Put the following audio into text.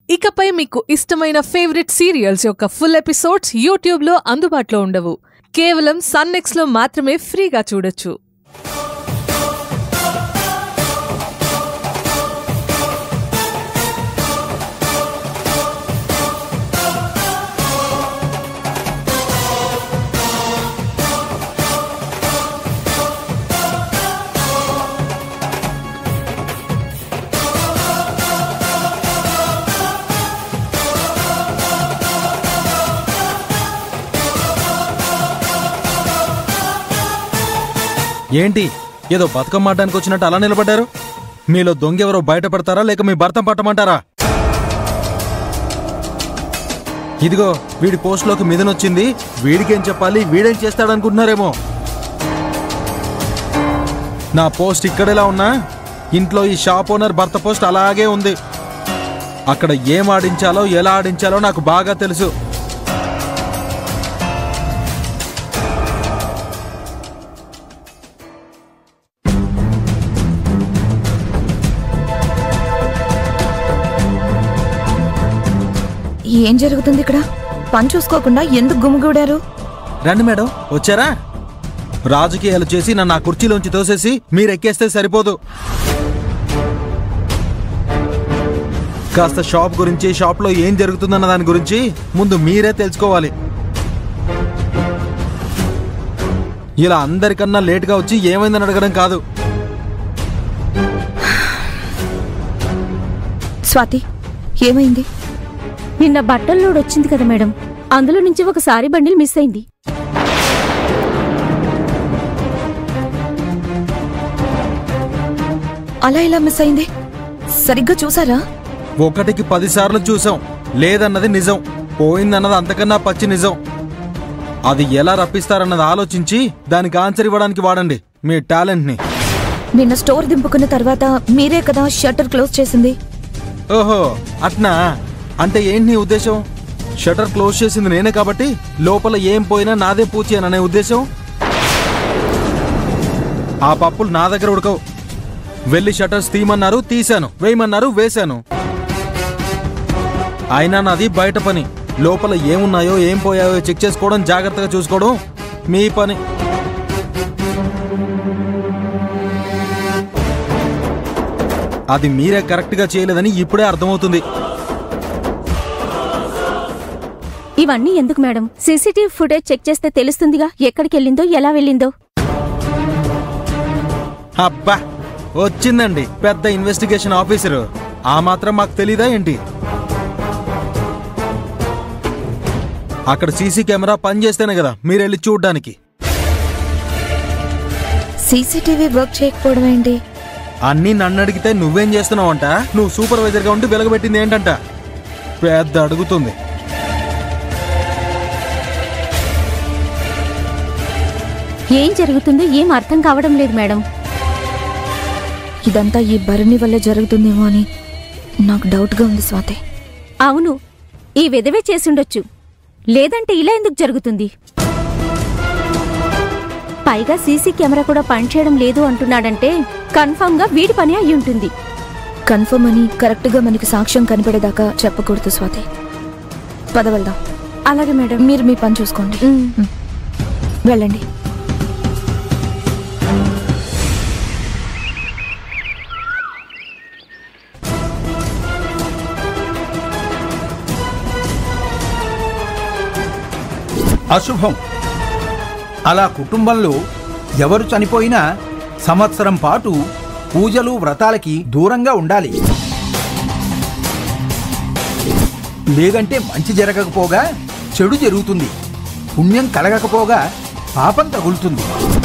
ఇకపై మీకు ఇష్టమైన ఫేవరెట్ సీరియల్స్ యొక్క ఫుల్ ఎపిసోడ్స్ యూట్యూబ్లో అందుబాటులో ఉండవు. కేవలం సన్నెక్స్లో మాత్రమే ఫ్రీగా చూడొచ్చు. ఏంటి ఏదో బతుకమ్మ ఆడడానికి వచ్చినట్టు అలా నిలబడ్డారు? మీలో దొంగెవరో బయటపడతారా లేక మీ భర్త పట్టమంటారా? ఇదిగో వీడి పోస్ట్లోకి మిథునొచ్చింది. వీడికేం చెప్పాలి, వీడేం చేస్తాడనుకుంటున్నారేమో. నా పోస్ట్ ఇక్కడెలా ఉన్నా ఇంట్లో ఈ షాప్ ఓనర్ భర్త పోస్ట్ అలాగే ఉంది. అక్కడ ఏం ఆడించాలో ఎలా ఆడించాలో నాకు బాగా తెలుసు. ఏం జరుగుతుంది ఇక్కడ? పని చూసుకోకుండా ఎందుకు గుమిగూడారు? రండి మేడం, వచ్చారా? రాజకీయాలు చేసి నన్ను ఆ కుర్చీలోంచి తోసేసి మీరెక్కేస్తే సరిపోదు. కాస్త షాప్ గురించి, షాప్లో ఏం జరుగుతుందన్న దాని గురించి ముందు మీరే తెలుసుకోవాలి. ఇలా అందరికన్నా లేటుగా వచ్చి ఏమైందని అడగడం కాదు. స్వాతి, ఏమైంది? నిన్న బట్టల లోడ్ వచ్చింది కదా మేడం, అందులో నుంచి ఒక సారీ బండిల్ మిస్ అయింది. అలా ఎలా మిస్ అయింది? సరిగ్గా చూసారా? 1కి 10 సార్లు చూసాం. లేదన్నది నిజం, పోయిందన్నది అంతకన్నా పచ్చి నిజం. అది ఎలా రప్పిస్తారన్నది ఆలోచించి దానికి ఆన్సర్ ఇవ్వడానికి వాడండి మీ టాలెంట్ని. నిన్న స్టోర్ దింపుకున్న తర్వాత మీరే కదా షట్టర్ క్లోజ్ చేసింది. ఓహో అట్నా? అంటే ఏంటి నీ ఉద్దేశం? షట్టర్ క్లోజ్ చేసింది నేనే కాబట్టి లోపల ఏం పోయినా నాదే పూచి అనే ఉద్దేశం? ఆ పప్పులు నా దగ్గర ఉడకవు. వెళ్ళి షట్టర్స్ తీయమన్నారు, తీశాను. వేయమన్నారు, వేశాను. అయినా నాది బయట పని. లోపల ఏమున్నాయో ఏం పోయాయో చెక్ చేసుకోవడం, జాగ్రత్తగా చూసుకోవడం మీ పని. అది మీరే కరెక్ట్గా చేయలేదని ఇప్పుడే అర్థమవుతుంది. ఇవన్నీ ఎందుకు మేడం? సీసీటీవీ ఫుటేజ్ చెక్ చేస్తే తెలుస్తుందిగా ఎక్కడికి వెళ్ళిందో, ఎలా వెళ్ళిందో. అబ్బా, వచ్చిందండి పెద్ద ఇన్వెస్టిగేషన్ ఆఫీసరు. ఆ మాత్రం మాకు తెలీదా ఏంటి? అక్కడ సీసీ కెమెరా పనిచేస్తేనే కదా మీరెళ్ళి చూడ్డానికి. సీసీటీవీ వర్క్ చేయకపోవడం ఏంటి? అన్నీ నన్ను అడిగితే నువ్వేం చేస్తున్నావంట? నువ్వు సూపర్వైజర్గా ఉండి వెలగబెట్టింది ఏంటంట? పెద్ద అడుగుతుంది. ఏం జరుగుతుందో ఏం అర్థం కావడం లేదు మేడం. ఇదంతా ఈ భరణి వల్ల జరుగుతుందేమో అని నాకు డౌట్గా ఉంది స్వాతి. అవును, ఈ విధవే చేసుండొచ్చు. లేదంటే ఇలా ఎందుకు జరుగుతుంది? పైగా సీసీ కెమెరా కూడా పనిచేయడం లేదు అంటున్నాడంటే కన్ఫర్మ్ గా వీడి పని అయి ఉంటుంది. కన్ఫర్మ్ అని కరెక్ట్గా మనకి సాక్ష్యం కనిపెడేదాకా చెప్పకూడదు స్వాతి. పదవల్దాం. అలాగే మేడం, మీరు మీ పని చూసుకోండి. వెళ్ళండి. అశుభం. అలా కుటుంబంలో ఎవరు చనిపోయినా సంవత్సరం పాటు పూజలు వ్రతాలకి దూరంగా ఉండాలి. లేదంటే మంచి జరగకపోగా చెడు జరుగుతుంది, పుణ్యం కలగకపోగా పాపం తగులుతుంది.